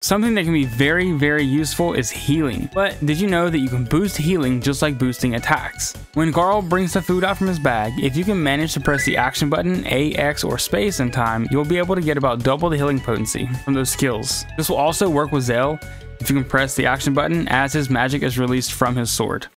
Something that can be very, very useful is healing. But did you know that you can boost healing just like boosting attacks? When Garl brings the food out from his bag, if you can manage to press the action button, A, X, or space in time, you'll be able to get about double the healing potency from those skills. This will also work with Zale if you can press the action button as his magic is released from his sword.